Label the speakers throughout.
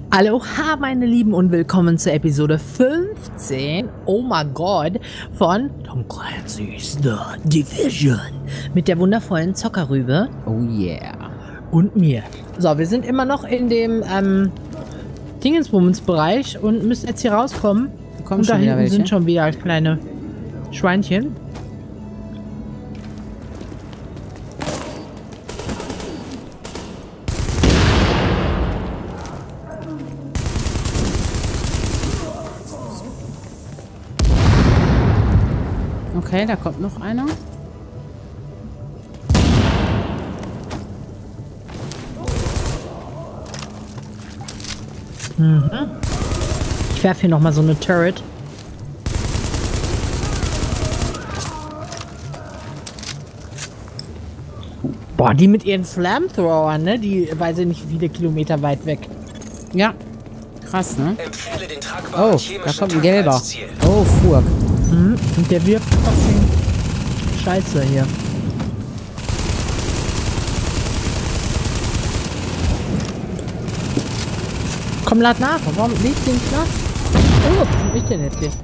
Speaker 1: Aloha, meine Lieben, und willkommen zur Episode 15, oh mein Gott, von Tom Clancy's The Division. Mit der wundervollen Zockerrübe.
Speaker 2: Oh yeah.
Speaker 1: Und mir. So, wir sind immer noch in dem Dingensbummens-Bereich und müssen jetzt hier rauskommen. Und da hinten sind schon wieder kleine Schweinchen.
Speaker 2: Okay, da kommt noch einer.
Speaker 1: Ich werfe hier nochmal so eine Turret. Boah, die mit ihren Flamethrowern, ne? Die, weiß ich nicht, viele Kilometer weit weg.
Speaker 2: Ja. Krass, ne?
Speaker 3: Empfehle den tragbaren
Speaker 2: Oh, da kommt ein gelber. Oh, Furk.
Speaker 1: Und der wirft fucking Scheiße hier. Komm, lad nach. Warum liegt den klar? Oh, was bin ich denn jetzt hier?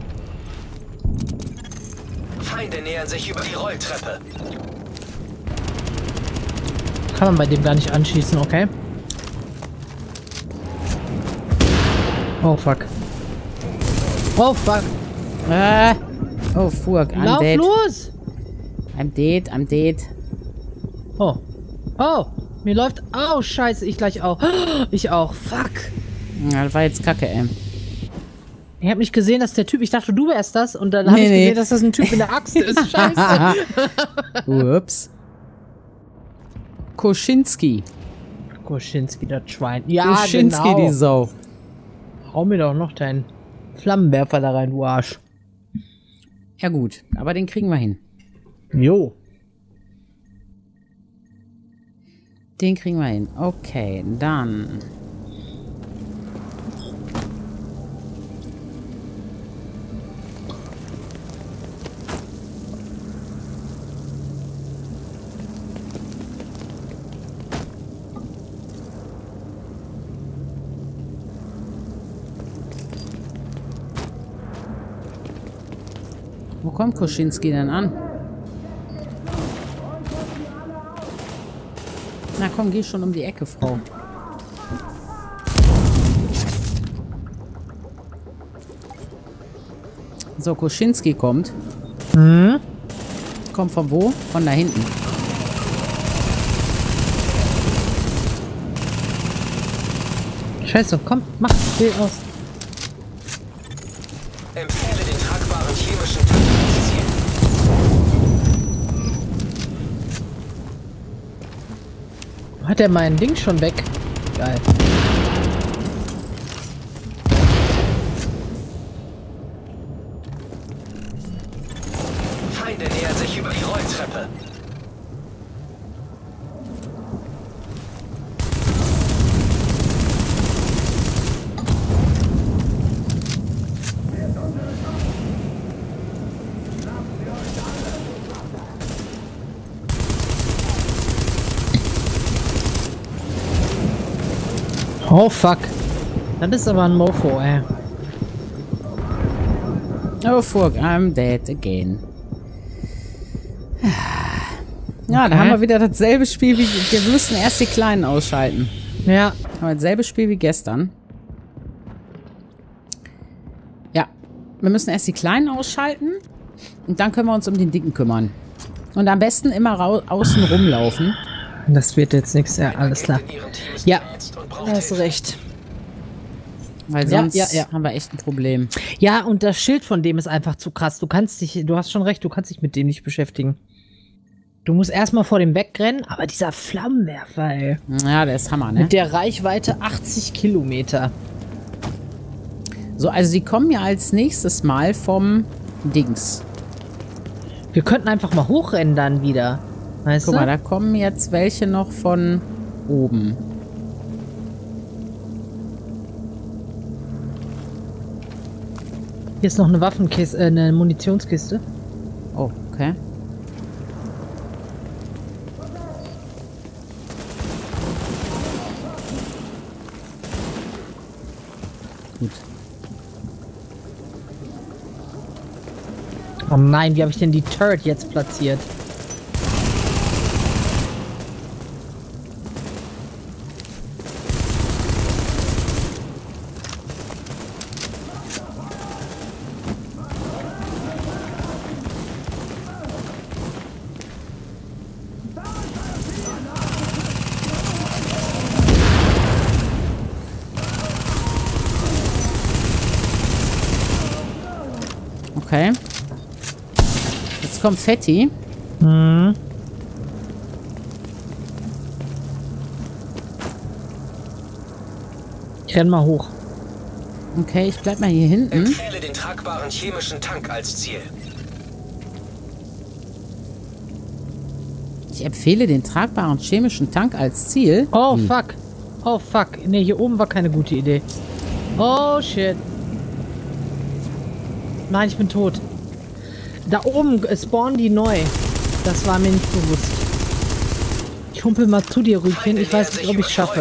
Speaker 3: Feinde nähern sich über die Rolltreppe.
Speaker 1: Kann man bei dem gar nicht anschießen, okay? Oh, fuck. Oh, fuck.
Speaker 2: Oh, Furk. I'm
Speaker 1: Lauf
Speaker 2: dead.
Speaker 1: los!
Speaker 2: I'm dead.
Speaker 1: Oh. Oh, mir läuft... Oh, scheiße, ich gleich auch. Ich auch. Fuck.
Speaker 2: Ja, das war jetzt kacke, ey.
Speaker 1: Ich habe nicht gesehen, dass der Typ... Ich dachte, du wärst das. Und dann habe ich gesehen, dass das ein Typ in der Axt ist. Scheiße.
Speaker 2: Ups. Koschinski.
Speaker 1: Koschinski, das Schwein. Ja,
Speaker 2: Koschinski,
Speaker 1: genau.
Speaker 2: die Sau.
Speaker 1: Hau mir doch noch deinen Flammenwerfer da rein, du Arsch.
Speaker 2: Ja gut, aber den kriegen wir hin.
Speaker 1: Jo.
Speaker 2: Den kriegen wir hin. Okay, dann... Wo kommt Koschinski denn an? Na komm, geh schon um die Ecke, Frau. So, Koschinski kommt. Kommt von wo? Von da hinten.
Speaker 1: Scheiße, komm, mach, geh aus.
Speaker 3: Empfehle den tragbaren chemischen Tank als Ziel.
Speaker 1: Hat er mein Ding schon weg? Geil.
Speaker 3: Feinde nähern sich über die Rolltreppe.
Speaker 1: Oh, fuck. Das ist aber ein Mofo, ey.
Speaker 2: Oh, Furk, I'm dead again. Ja, da haben wir wieder dasselbe Spiel wie... Wir müssen erst die Kleinen ausschalten.
Speaker 1: Ja.
Speaker 2: Haben wir dasselbe Spiel wie gestern. Ja. Wir müssen erst die Kleinen ausschalten. Und dann können wir uns um den Dicken kümmern. Und am besten immer außen rumlaufen.
Speaker 1: Das wird jetzt nichts, ja, alles klar.
Speaker 3: In ihrem Team ist
Speaker 1: Ja,
Speaker 3: vernetzt und braucht
Speaker 1: da hast
Speaker 3: Hilfe.
Speaker 1: recht.
Speaker 2: Weil
Speaker 1: Ja,
Speaker 2: sonst
Speaker 1: ja.
Speaker 2: haben wir echt ein Problem.
Speaker 1: Ja, und das Schild von dem ist einfach zu krass. Du hast schon recht, du kannst dich mit dem nicht beschäftigen. Du musst erstmal vor dem wegrennen, aber dieser Flammenwerfer, ey.
Speaker 2: Ja, der ist Hammer, ne?
Speaker 1: Mit der Reichweite 80 Kilometer.
Speaker 2: So, also sie kommen ja als nächstes Mal vom Dings.
Speaker 1: Wir könnten einfach mal hochrennen dann wieder. Weißt
Speaker 2: Guck
Speaker 1: du?
Speaker 2: mal, da kommen jetzt welche noch von oben.
Speaker 1: Hier ist noch eine Waffenkiste, eine Munitionskiste.
Speaker 2: Oh, okay. Gut.
Speaker 1: Oh nein, wie habe ich denn die Turret jetzt platziert?
Speaker 2: Okay. Jetzt kommt Fetti.
Speaker 1: Hm. Ich renn mal hoch.
Speaker 2: Okay, ich bleib mal hier hinten.
Speaker 3: Empfehle den tragbaren chemischen Tank als Ziel.
Speaker 2: Ich empfehle den tragbaren chemischen Tank als Ziel.
Speaker 1: Oh, fuck. Oh, fuck. Ne, hier oben war keine gute Idee. Oh, shit. Nein, ich bin tot. Da oben spawnen die neu. Das war mir nicht bewusst. Ich humpel mal zu dir, Rübchen. Ich weiß nicht, ob ich schaffe.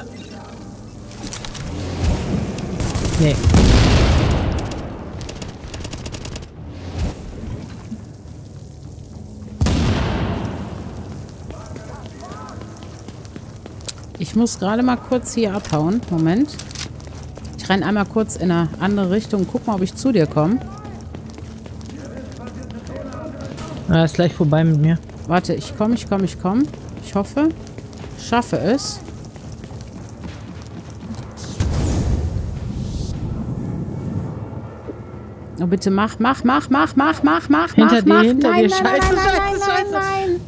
Speaker 1: Nee.
Speaker 2: Ich muss gerade mal kurz hier abhauen. Moment. Ich renne einmal kurz in eine andere Richtung. Guck mal, ob ich zu dir komme.
Speaker 1: Er ist gleich vorbei mit mir.
Speaker 2: Warte, ich komme. Ich hoffe, schaffe es. Oh, bitte mach.
Speaker 1: Hinter dir. Scheiße.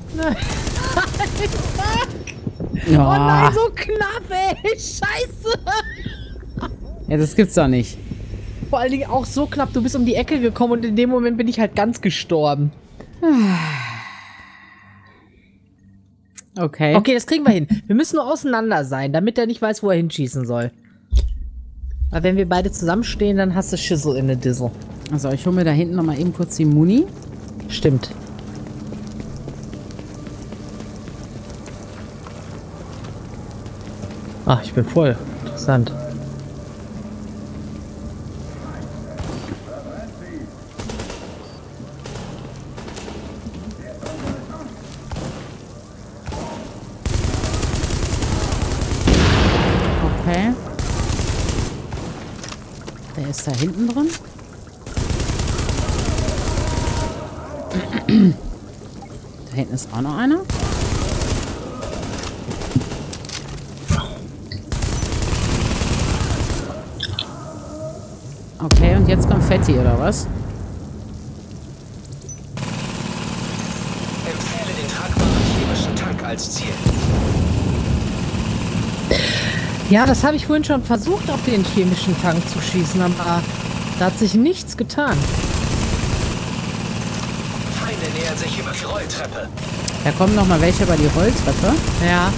Speaker 2: Ja.
Speaker 1: Oh nein, so knapp, ey. Scheiße.
Speaker 2: Ja, das gibt's doch nicht.
Speaker 1: Vor allen Dingen auch so knapp. Du bist um die Ecke gekommen und in dem Moment bin ich halt ganz gestorben.
Speaker 2: Okay.
Speaker 1: Okay, das kriegen wir hin. Wir müssen nur auseinander sein, damit er nicht weiß, wo er hinschießen soll. Weil wenn wir beide zusammenstehen, dann hast du Schissel in der Dissel.
Speaker 2: Also ich hole mir da hinten nochmal eben kurz die Muni.
Speaker 1: Stimmt. Ach, ich bin voll. Interessant.
Speaker 2: Okay. Der ist da hinten drin. Da hinten ist auch noch einer. Okay, und jetzt kommt Fetti, oder was?
Speaker 3: Empfehle den tragbaren chemischen Tank als Ziel.
Speaker 1: Ja, das habe ich vorhin schon versucht, auf den chemischen Tank zu schießen, aber da hat sich nichts getan.
Speaker 3: Feinde nähern sich über die Rolltreppe.
Speaker 2: Da kommen noch mal welche über die Rolltreppe.
Speaker 1: Ja.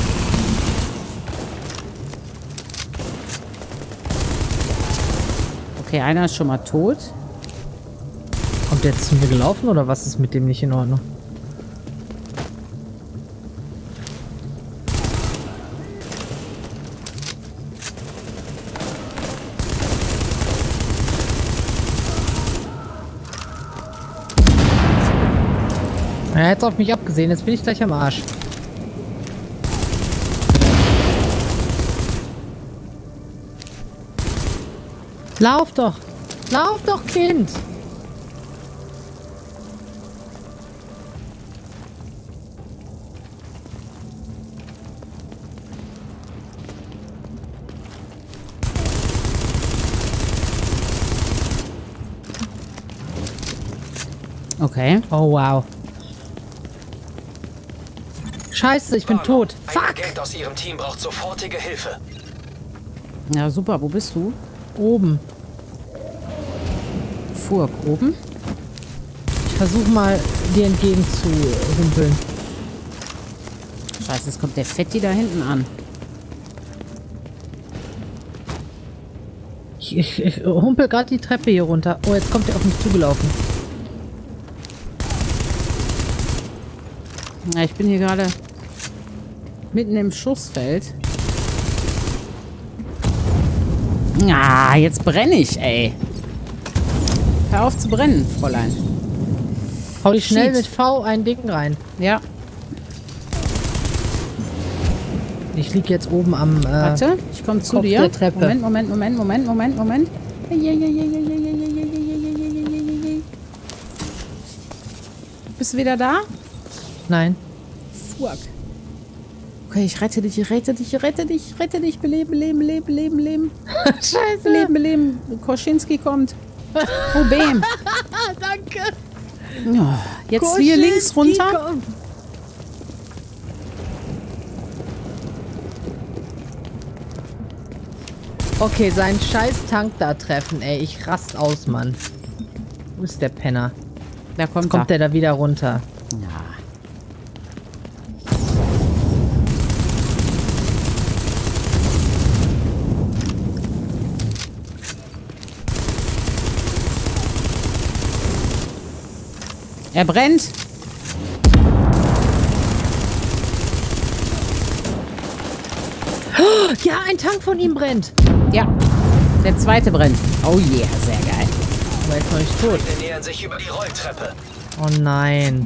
Speaker 2: Okay, einer ist schon mal tot.
Speaker 1: Kommt der jetzt zu mir gelaufen oder was ist mit dem nicht in Ordnung? Er hat auf mich abgesehen, jetzt bin ich gleich am Arsch. Lauf doch! Lauf doch, Kind!
Speaker 2: Okay.
Speaker 1: Oh, wow. Scheiße, ich bin tot.
Speaker 3: Ein
Speaker 1: Fuck!
Speaker 3: Agent aus ihrem Team braucht sofortige Hilfe.
Speaker 2: Ja, super. Wo bist du?
Speaker 1: Oben.
Speaker 2: Furk, oben.
Speaker 1: Ich versuche mal, dir entgegen zu humpeln.
Speaker 2: Scheiße, jetzt kommt der Fetti da hinten an.
Speaker 1: Ich humpel gerade die Treppe hier runter. Oh, jetzt kommt er auf mich zugelaufen.
Speaker 2: Ja, ich bin hier gerade mitten im Schussfeld. Ah, jetzt brenne ich, ey. Hör auf zu brennen, Fräulein.
Speaker 1: Hau dich schnell
Speaker 2: Shit.
Speaker 1: mit V ein Ding rein.
Speaker 2: Ja,
Speaker 1: Ich lieg jetzt oben am
Speaker 2: warte, ich komme zu
Speaker 1: Kopf
Speaker 2: dir.
Speaker 1: der Treppe.
Speaker 2: Moment. Bist du wieder da?
Speaker 1: Nein.
Speaker 2: Fuck. Okay, ich rette dich. Beleben.
Speaker 1: Scheiße.
Speaker 2: Beleben. Koschinski kommt. Oh, bam.
Speaker 1: Danke.
Speaker 2: Oh, jetzt hier links runter.
Speaker 1: Komm. Okay, seinen scheiß Tank da treffen, ey. Ich rast aus, Mann. Wo ist der Penner?
Speaker 2: Da kommt
Speaker 1: Kommt der da wieder runter?
Speaker 2: Ja. Er brennt.
Speaker 1: Ja, ein Tank von ihm brennt.
Speaker 2: Ja. Der zweite brennt. Oh yeah, sehr geil.
Speaker 1: Aber er ist noch nicht tot.
Speaker 3: Feinde nähern sich über die Rolltreppe.
Speaker 1: Oh nein.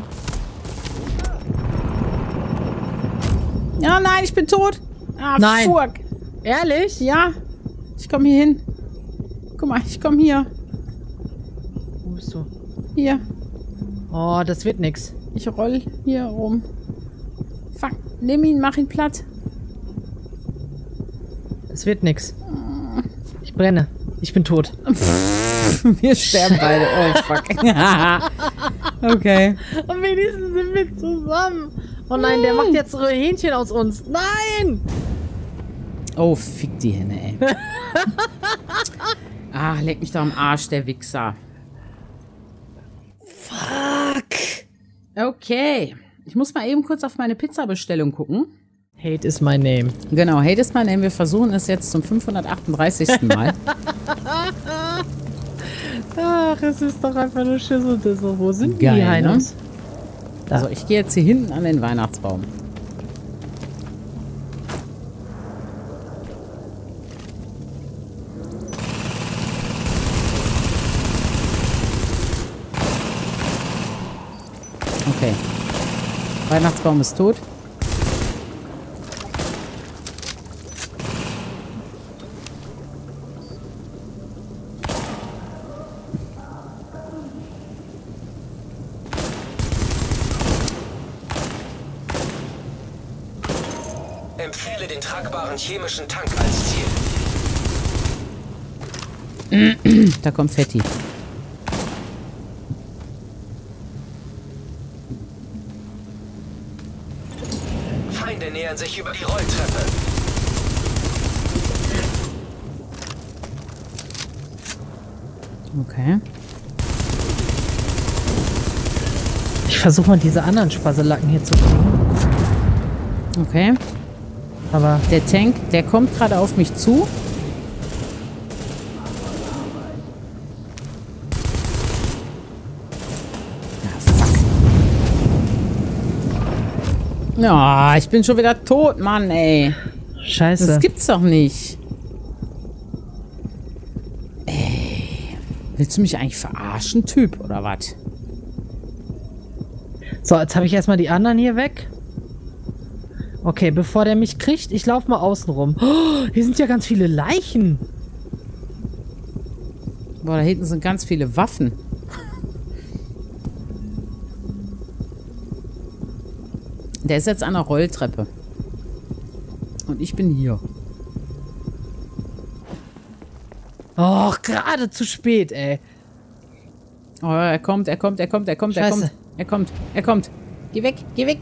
Speaker 2: Ja, nein, ich bin tot. Ah,
Speaker 1: Nein.
Speaker 2: fuck.
Speaker 1: Ehrlich?
Speaker 2: Ja. Ich komme hier hin. Guck mal, ich komme hier.
Speaker 1: Wo bist du?
Speaker 2: Hier.
Speaker 1: Oh, das wird nix.
Speaker 2: Ich roll hier rum. Fuck. Nimm ihn, mach ihn platt.
Speaker 1: Das wird nix. Ich brenne. Ich bin tot.
Speaker 2: Wir sterben beide. Oh, fuck. Okay.
Speaker 1: Und wenigstens sind wir zusammen. Oh nein, der macht jetzt so Hähnchen aus uns. Nein!
Speaker 2: Oh, fick die Henne, ey. Ah, leck mich doch am Arsch, der Wichser.
Speaker 1: Fuck.
Speaker 2: Okay. Ich muss mal eben kurz auf meine Pizzabestellung gucken.
Speaker 1: Hate is my name.
Speaker 2: Genau, Hate is my name. Wir versuchen es jetzt zum 538. Mal.
Speaker 1: Ach, es ist doch einfach nur Schüssel. Wo sind
Speaker 2: Geil,
Speaker 1: die Heinos? Da.
Speaker 2: Also, ich gehe jetzt hier hinten an den Weihnachtsbaum. Okay. Weihnachtsbaum ist tot.
Speaker 3: Empfehle den tragbaren chemischen Tank als Ziel.
Speaker 2: Da kommt Fetti.
Speaker 3: Feinde nähern sich über die Rolltreppe.
Speaker 2: Okay.
Speaker 1: Ich versuche mal diese anderen Spasselacken hier zu kriegen.
Speaker 2: Okay.
Speaker 1: Aber
Speaker 2: Der Tank, der kommt gerade auf mich zu. Ja, ich bin schon wieder tot, Mann, ey.
Speaker 1: scheiße.
Speaker 2: Das gibt's doch nicht. Ey. Willst du mich eigentlich verarschen, Typ, oder was?
Speaker 1: So, jetzt habe ich erstmal die anderen hier weg. Okay, bevor der mich kriegt, ich laufe mal außen rum. Oh, hier sind ja ganz viele Leichen.
Speaker 2: Boah, da hinten sind ganz viele Waffen. Der ist jetzt an der Rolltreppe. Und ich bin hier.
Speaker 1: Och, gerade zu spät, ey.
Speaker 2: Oh, er kommt.
Speaker 1: Scheiße.
Speaker 2: Er kommt. Geh weg.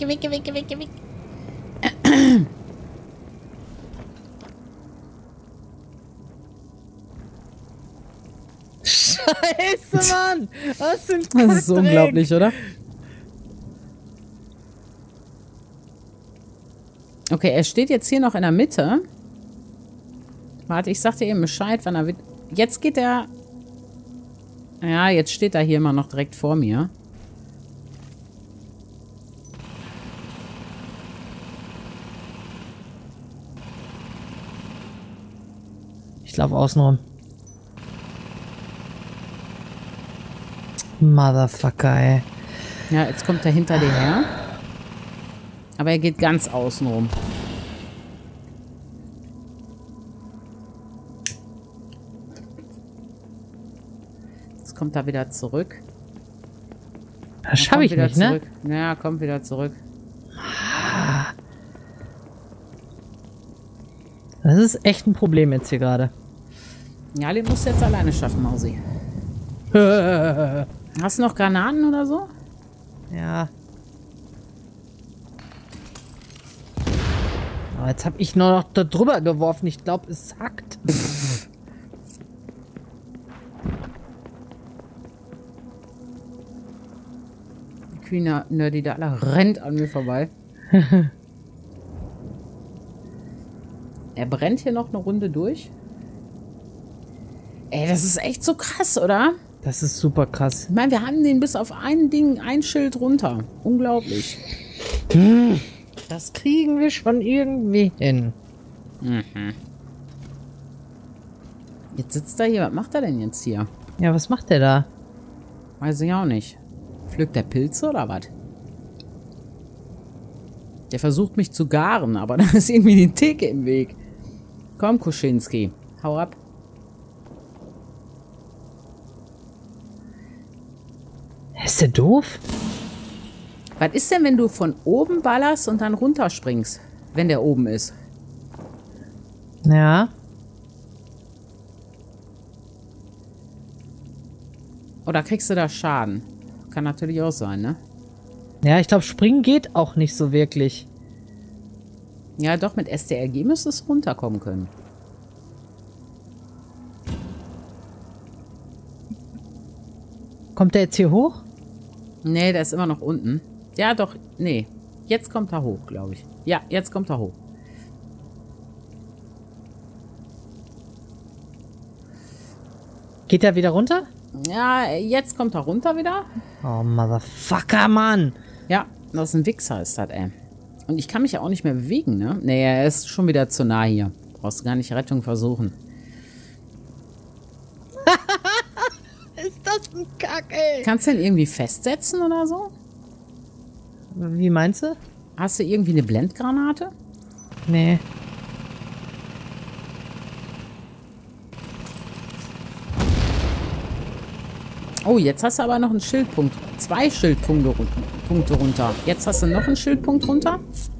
Speaker 1: Scheiße, Mann. Was für ein
Speaker 2: Das ist so
Speaker 1: Kackdreck.
Speaker 2: unglaublich, oder? Okay, er steht jetzt hier noch in der Mitte. Warte, ich sag dir eben Bescheid, wann er... Jetzt geht er... Ja, jetzt steht er hier immer noch direkt vor mir.
Speaker 1: Ich laufe außen rum. Motherfucker, ey.
Speaker 2: Ja, jetzt kommt er hinter dir her. Aber er geht ganz außen rum. Jetzt kommt er wieder zurück.
Speaker 1: Das schaffe ich nicht, ne?
Speaker 2: Ja, kommt wieder zurück.
Speaker 1: Das ist echt ein Problem jetzt hier gerade.
Speaker 2: Ja, den musst du jetzt alleine schaffen, Mausi. Hast du noch Granaten oder so?
Speaker 1: Ja. Aber jetzt habe ich nur noch da drüber geworfen. Ich glaube, es hackt.
Speaker 2: Die Queen Nerdy da rennt an mir vorbei. Er brennt hier noch eine Runde durch. Ey, das ist echt so krass, oder?
Speaker 1: Das ist super krass.
Speaker 2: Ich meine, wir haben den bis auf ein Schild runter. Unglaublich.
Speaker 1: Das kriegen wir schon irgendwie hin.
Speaker 2: Mhm. Jetzt sitzt er hier. Was macht er denn jetzt hier?
Speaker 1: Ja, was macht der da?
Speaker 2: Weiß ich auch nicht. Pflückt der Pilze oder was? Der versucht mich zu garen, aber da ist irgendwie die Theke im Weg. Komm, Kuschinski. Hau ab.
Speaker 1: Ist der doof?
Speaker 2: Was ist denn, wenn du von oben ballerst und dann runterspringst, wenn der oben ist?
Speaker 1: Ja.
Speaker 2: Oder kriegst du da Schaden? Kann natürlich auch sein, ne?
Speaker 1: Ja, ich glaube, springen geht auch nicht so wirklich.
Speaker 2: Ja, doch, mit STRG müsste es runterkommen können.
Speaker 1: Kommt der jetzt hier hoch?
Speaker 2: Nee, der ist immer noch unten. Ja, doch, nee. Jetzt kommt er hoch, glaube ich. Ja, jetzt kommt er hoch.
Speaker 1: Geht er wieder runter?
Speaker 2: Ja, jetzt kommt er runter wieder.
Speaker 1: Oh, Motherfucker, Mann.
Speaker 2: Ja, das ist ein Wichser, ist das, ey. Und ich kann mich ja auch nicht mehr bewegen, ne? Nee, er ist schon wieder zu nah hier. Brauchst du gar nicht Rettung versuchen.
Speaker 1: Ist das ein Kack, ey.
Speaker 2: Kannst du den irgendwie festsetzen oder so?
Speaker 1: Wie meinst du?
Speaker 2: Hast du irgendwie eine Blendgranate?
Speaker 1: Nee.
Speaker 2: Oh, jetzt hast du aber noch einen Schildpunkt. 2 Schildpunkte runter. Jetzt hast du noch einen Schildpunkt runter.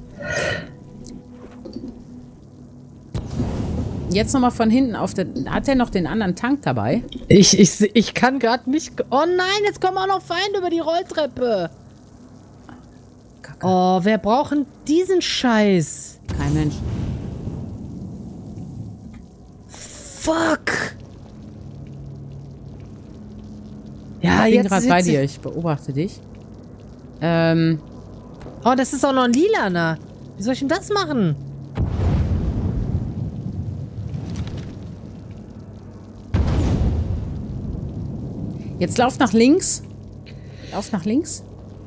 Speaker 2: Jetzt nochmal von hinten auf den... Hat er noch den anderen Tank dabei?
Speaker 1: Ich kann gerade nicht... Oh nein, jetzt kommen auch noch Feinde über die Rolltreppe.
Speaker 2: Kacke.
Speaker 1: Oh, wer braucht denn diesen Scheiß?
Speaker 2: Kein Mensch.
Speaker 1: Fuck. Ja,
Speaker 2: Ich bin
Speaker 1: jetzt
Speaker 2: gerade bei
Speaker 1: sitze
Speaker 2: dir. Ich beobachte dich.
Speaker 1: Oh, das ist auch noch ein Lilaner. Wie soll ich denn das machen?
Speaker 2: Jetzt lauf nach links. Lauf nach links.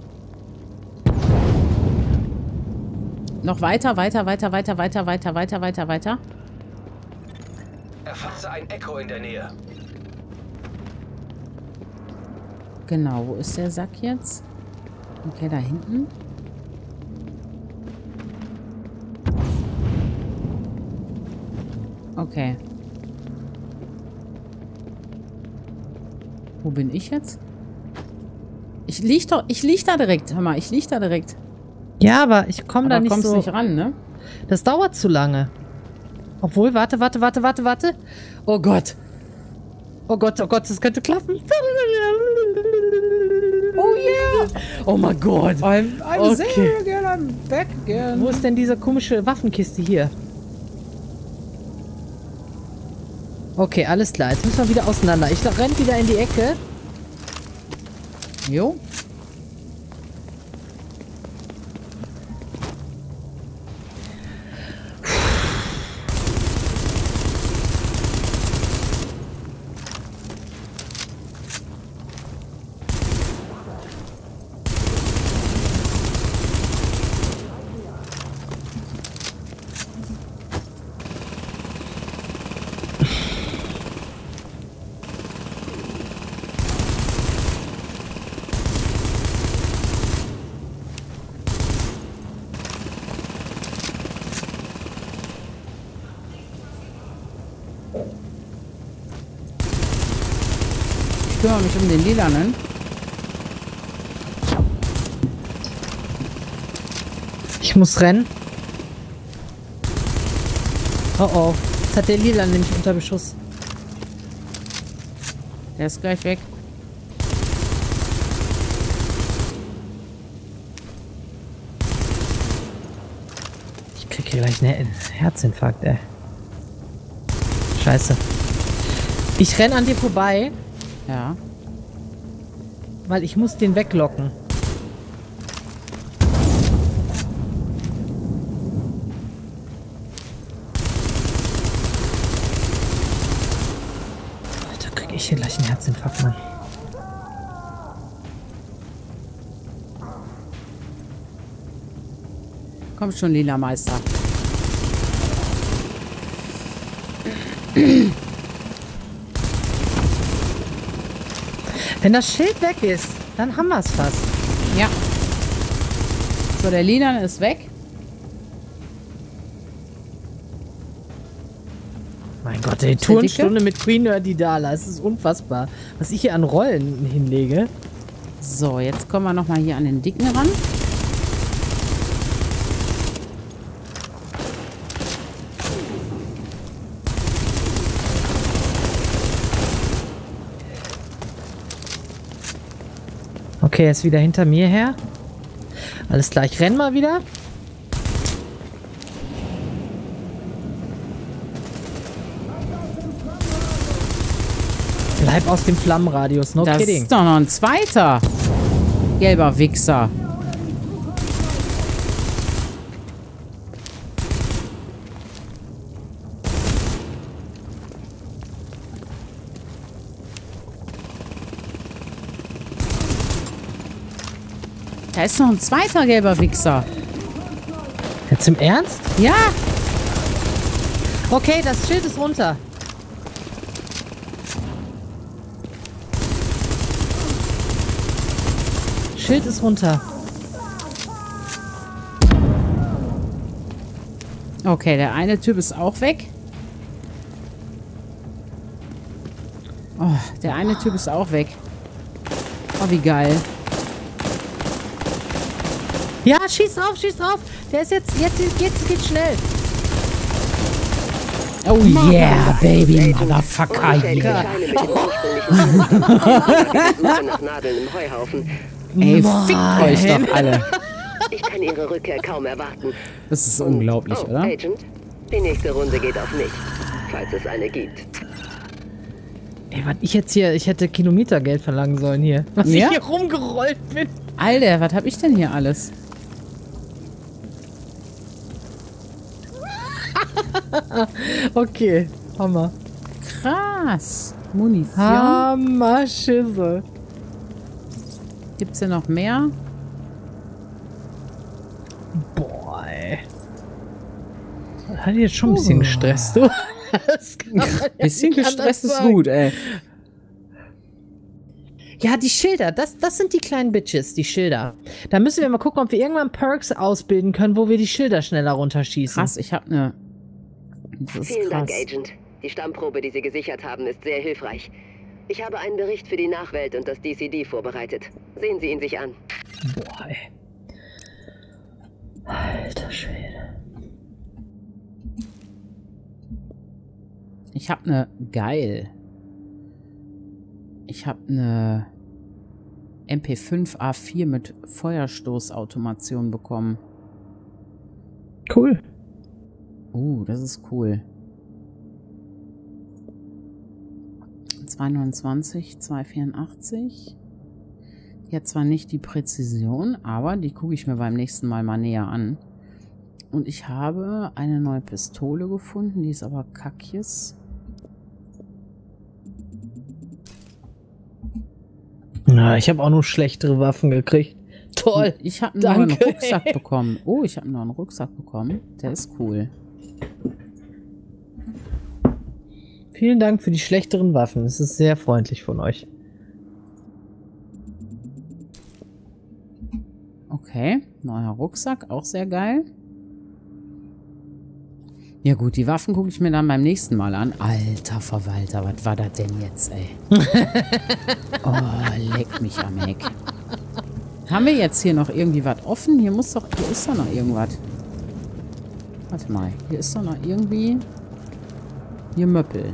Speaker 2: Noch weiter, weiter, weiter, weiter, weiter, weiter, weiter, weiter, weiter.
Speaker 3: Erfasse ein Echo in der Nähe.
Speaker 2: Genau, wo ist der Sack jetzt? Okay, da hinten. Okay. Wo bin ich jetzt? Ich lieg da direkt. Hör mal, ich lieg da direkt.
Speaker 1: Ja, aber ich komme da
Speaker 2: Aber
Speaker 1: nicht
Speaker 2: kommst
Speaker 1: so...
Speaker 2: nicht ran, ne?
Speaker 1: Das dauert zu lange. Obwohl, warte. Oh Gott. Oh Gott, das könnte klappen.
Speaker 2: Oh yeah!
Speaker 1: Oh mein Gott.
Speaker 2: I'm
Speaker 1: Okay.
Speaker 2: there again, I'm back again.
Speaker 1: Wo ist denn diese komische Waffenkiste hier? Okay, alles klar. Jetzt müssen wir wieder auseinander. Ich renne wieder in die Ecke.
Speaker 2: Jo. Ich kümmere mich um den Lilanen.
Speaker 1: Ich muss rennen. Oh oh. Jetzt hat der Lila nämlich unter Beschuss.
Speaker 2: Der ist gleich weg.
Speaker 1: Ich krieg hier gleich einen Herzinfarkt, ey. Scheiße. Ich renn an dir vorbei,
Speaker 2: Ja.
Speaker 1: weil ich muss den weglocken. Da krieg ich hier gleich einen Herzinfarkt, Mann.
Speaker 2: Komm schon, Lila Meister.
Speaker 1: Wenn das Schild weg ist, dann haben wir es fast.
Speaker 2: Ja. So, der Lilan ist weg.
Speaker 1: Mein Gott, ey,
Speaker 2: der
Speaker 1: Turnstunde mit Queen Nerdidala. Es ist unfassbar, was ich hier an Rollen hinlege.
Speaker 2: So, jetzt kommen wir nochmal hier an den Dicken ran.
Speaker 1: Okay, er ist wieder hinter mir her. Alles klar, ich renn mal wieder. Bleib aus dem Flammenradius, no
Speaker 2: Das
Speaker 1: kidding.
Speaker 2: ist doch noch ein zweiter. Gelber Wichser. Da ist noch ein zweiter gelber Wichser.
Speaker 1: Jetzt im Ernst?
Speaker 2: Ja,
Speaker 1: Okay, das Schild ist runter. Schild ist runter.
Speaker 2: okay, der eine Typ ist auch weg. Oh, der eine Typ ist auch weg. Oh, wie geil.
Speaker 1: Ja, schieß auf, schieß auf. Der ist jetzt geht's schnell.
Speaker 2: Oh yeah, baby, Motherfucker, yeah.
Speaker 4: Nach Nadeln im Heuhaufen.
Speaker 2: Ey, fickt euch doch alle.
Speaker 4: Ich kann Ihre Rückkehr kaum erwarten.
Speaker 2: Das ist unglaublich,
Speaker 4: Oh,
Speaker 2: oder?
Speaker 4: Agent, die nächste Runde geht auf mich, falls es eine gibt.
Speaker 1: Ey, was ich jetzt hier, ich hätte Kilometergeld verlangen sollen hier. Was
Speaker 2: Ja?
Speaker 1: ich hier rumgerollt bin.
Speaker 2: Alter, was hab ich denn hier alles?
Speaker 1: Okay, Hammer.
Speaker 2: Krass. Munition.
Speaker 1: Hammer Schisse.
Speaker 2: Gibt's hier noch mehr?
Speaker 1: Boah, ey. Das hat jetzt schon ein bisschen gestresst, du. Das kann man ja
Speaker 2: Bisschen
Speaker 1: nicht anders
Speaker 2: gestresst ist
Speaker 1: sagen.
Speaker 2: gut, ey.
Speaker 1: Ja, die Schilder, das sind die kleinen Bitches, die Schilder. Da müssen wir mal gucken, ob wir irgendwann Perks ausbilden können, wo wir die Schilder schneller runterschießen.
Speaker 2: Krass, ich hab ne... Das ist
Speaker 4: Vielen Dank,
Speaker 2: krass.
Speaker 4: Agent. Die Stammprobe, die Sie gesichert haben, ist sehr hilfreich. Ich habe einen Bericht für die Nachwelt und das DCD vorbereitet. Sehen Sie ihn sich an.
Speaker 1: Boah, ey. Alter Schwede.
Speaker 2: Ich hab ne... Geil. Ich hab ne... MP5A4 mit Feuerstoßautomation bekommen.
Speaker 1: Cool.
Speaker 2: Das ist cool. 229, 284. Die hat zwar nicht die Präzision, aber die gucke ich mir beim nächsten Mal näher an. Und ich habe eine neue Pistole gefunden, die ist aber kackjes.
Speaker 1: Na, ich habe auch nur schlechtere Waffen gekriegt. Toll.
Speaker 2: Und ich habe nur einen
Speaker 1: Danke.
Speaker 2: Rucksack bekommen. Oh, ich habe nur einen Rucksack bekommen. Der ist cool.
Speaker 1: Vielen Dank für die schlechteren Waffen. Es ist sehr freundlich von euch.
Speaker 2: Okay, neuer Rucksack, auch sehr geil. Ja gut, die Waffen gucke ich mir dann beim nächsten Mal an. Alter Verwalter, was war das denn jetzt, ey? Oh, leck mich am Heck. Haben wir jetzt hier noch irgendwie was offen? Hier ist doch noch irgendwas. Warte mal, hier ist doch noch irgendwie... Hier Möppel.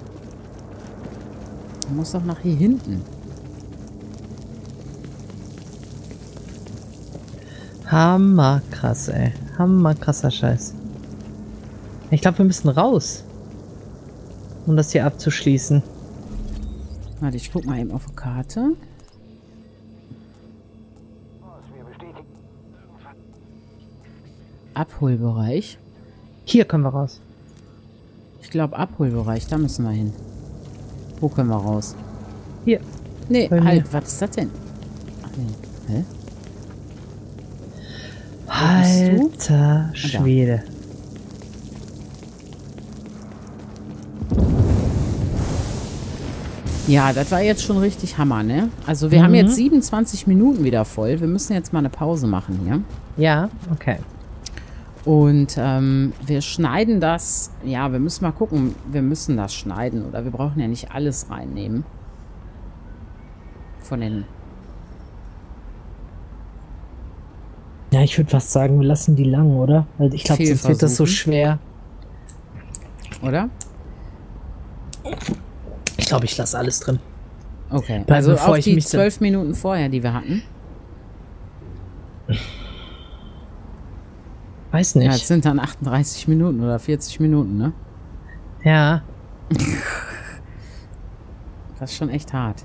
Speaker 2: Da muss doch nach hier hinten.
Speaker 1: Hammerkrass, ey. Hammerkrasser Scheiß. Ich glaube, wir müssen raus. Um das hier abzuschließen.
Speaker 2: Warte, ich guck mal eben auf die Karte. Abholbereich.
Speaker 1: Hier können wir raus.
Speaker 2: Ich glaube, Abholbereich, da müssen wir hin. Wo können wir raus?
Speaker 1: Hier.
Speaker 2: Nee,
Speaker 1: Bei
Speaker 2: halt,
Speaker 1: mir.
Speaker 2: was ist das denn? Ach nee. Hä? Wo bist du?
Speaker 1: Alter Schwede.
Speaker 2: Ja, das war jetzt schon richtig Hammer, ne? Also wir haben jetzt 27 Minuten wieder voll. Wir müssen jetzt mal eine Pause machen hier.
Speaker 1: Ja, okay.
Speaker 2: Und wir schneiden das. Ja, wir müssen mal gucken. Wir müssen das schneiden. Oder wir brauchen ja nicht alles reinnehmen. Von den...
Speaker 1: Ja, ich würde fast sagen, wir lassen die lang, oder? Weil ich glaube, sonst wird das so schwer.
Speaker 2: Oder?
Speaker 1: Ich glaube, ich lasse alles drin.
Speaker 2: Okay.
Speaker 1: Bleib,
Speaker 2: Also
Speaker 1: bevor
Speaker 2: auf
Speaker 1: ich
Speaker 2: die
Speaker 1: mich
Speaker 2: 12 Minuten vorher, die wir hatten.
Speaker 1: Weiß
Speaker 2: Ja, es
Speaker 1: nicht.
Speaker 2: sind dann 38 Minuten oder 40 Minuten, ne?
Speaker 1: Ja.
Speaker 2: Das ist schon echt hart.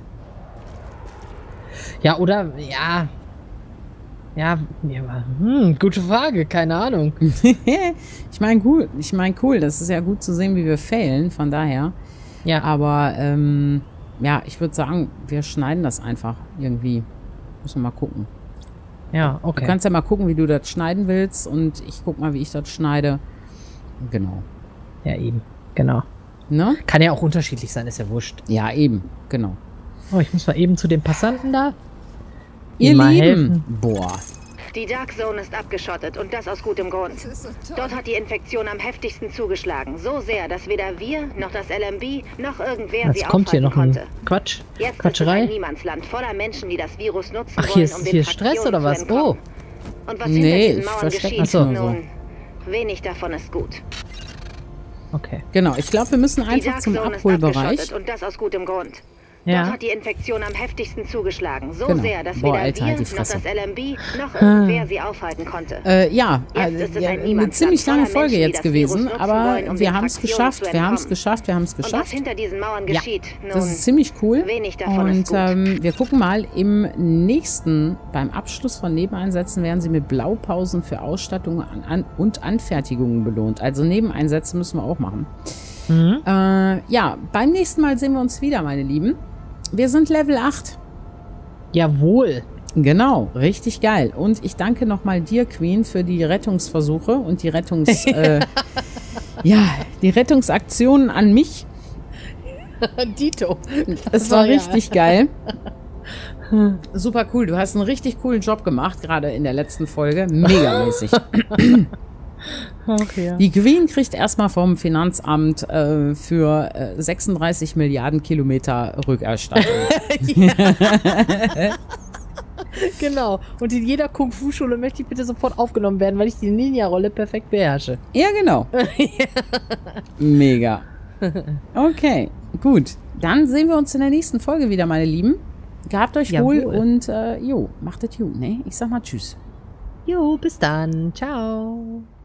Speaker 1: Ja, oder? Ja. Ja, gute Frage, keine Ahnung.
Speaker 2: Ich meine, gut. Ich meine, cool. Das ist ja gut zu sehen, wie wir failen. Von daher.
Speaker 1: Ja.
Speaker 2: Aber, ja, ich würde sagen, wir schneiden das einfach irgendwie. Müssen wir mal gucken.
Speaker 1: Ja,
Speaker 2: Du
Speaker 1: okay.
Speaker 2: kannst ja mal gucken, wie du das schneiden willst. Und ich guck mal, wie ich das schneide. Genau.
Speaker 1: Ja, eben. Genau.
Speaker 2: Ne?
Speaker 1: Kann ja auch unterschiedlich sein, ist ja wurscht.
Speaker 2: Ja, eben. Genau.
Speaker 1: Oh, ich muss mal eben zu dem Passanten da.
Speaker 2: Ihr
Speaker 1: Ihm mal
Speaker 2: Lieben.
Speaker 1: helfen.
Speaker 2: Boah.
Speaker 4: Die Dark Zone ist abgeschottet und das aus gutem Grund. Dort hat die Infektion am heftigsten zugeschlagen. So sehr, dass weder wir, noch das LMB, noch irgendwer sie
Speaker 1: Jetzt kommt hier
Speaker 4: aufhalten
Speaker 1: noch ein
Speaker 4: konnte.
Speaker 1: Quatsch.
Speaker 4: Jetzt ist es ein
Speaker 1: Quatscherei.
Speaker 4: Niemandsland voller Menschen, die das Virus nutzen
Speaker 1: Ach, hier
Speaker 4: wollen,
Speaker 1: ist
Speaker 4: um den
Speaker 1: hier Stress
Speaker 4: Fraktionen
Speaker 1: oder was?
Speaker 4: zu entkommen.
Speaker 1: Oh.
Speaker 4: Und was
Speaker 2: Nee,
Speaker 4: hinter diesen
Speaker 2: ich
Speaker 4: Mauern
Speaker 2: versteck
Speaker 4: geschieht,
Speaker 2: mich nur so.
Speaker 4: nun, wenig davon ist gut.
Speaker 1: Okay.
Speaker 2: Genau. Ich glaube, wir müssen
Speaker 4: Die
Speaker 2: einfach
Speaker 4: Dark
Speaker 2: zum
Speaker 4: Zone ist
Speaker 2: Abholbereich.
Speaker 4: abgeschottet und das aus gutem Grund.
Speaker 1: Ja.
Speaker 4: Dort hat die Infektion am heftigsten zugeschlagen. So
Speaker 2: Genau.
Speaker 4: sehr, dass
Speaker 2: Boah,
Speaker 4: weder
Speaker 2: Alter,
Speaker 4: wir,
Speaker 2: halt die
Speaker 4: noch
Speaker 2: Fresse.
Speaker 4: das LMB, noch irgendwer sie aufhalten konnte.
Speaker 2: Ja,
Speaker 4: Jetzt ist es
Speaker 2: ja,
Speaker 4: ein
Speaker 2: eine
Speaker 4: Niemandsland
Speaker 2: ziemlich lange
Speaker 4: voller
Speaker 2: Folge
Speaker 4: Menschen, die
Speaker 2: jetzt
Speaker 4: das
Speaker 2: gewesen,
Speaker 4: Virus nutzen
Speaker 2: aber
Speaker 4: wollen, um
Speaker 2: wir
Speaker 4: den
Speaker 2: haben es
Speaker 4: Fraktionen
Speaker 2: geschafft,
Speaker 4: zu
Speaker 2: wir haben es
Speaker 4: entkommen.
Speaker 2: geschafft, wir haben es
Speaker 4: Und was
Speaker 2: geschafft.
Speaker 4: hinter diesen Mauern
Speaker 2: Ja,
Speaker 4: geschieht, nun,
Speaker 2: das ist ziemlich cool.
Speaker 4: wenig davon
Speaker 2: Und
Speaker 4: ist gut.
Speaker 2: wir gucken mal, im nächsten, beim Abschluss von Nebeneinsätzen werden sie mit Blaupausen für Ausstattung und Anfertigungen belohnt. Also Nebeneinsätze müssen wir auch machen. Ja, beim nächsten Mal sehen wir uns wieder, meine Lieben. Wir sind Level 8.
Speaker 1: Jawohl.
Speaker 2: Genau, richtig geil. Und ich danke nochmal dir, Queen, für die Rettungsversuche und die die Rettungsaktionen an mich.
Speaker 1: Dito.
Speaker 2: Es war richtig geil. Super cool. Du hast einen richtig coolen Job gemacht, gerade in der letzten Folge. Megamäßig.
Speaker 1: Okay, ja.
Speaker 2: Die Queen kriegt erstmal vom Finanzamt für 36 Milliarden Kilometer Rückerstattung.
Speaker 1: Genau. Und in jeder Kung-Fu-Schule möchte ich bitte sofort aufgenommen werden, weil ich die Ninja-Rolle perfekt beherrsche.
Speaker 2: Ja, genau. Mega. Okay, gut. Dann sehen wir uns in der nächsten Folge wieder, meine Lieben. Gehabt euch wohl
Speaker 1: Jawohl.
Speaker 2: und macht es gut, ne? Ich sag mal tschüss.
Speaker 1: Jo, bis dann. Ciao.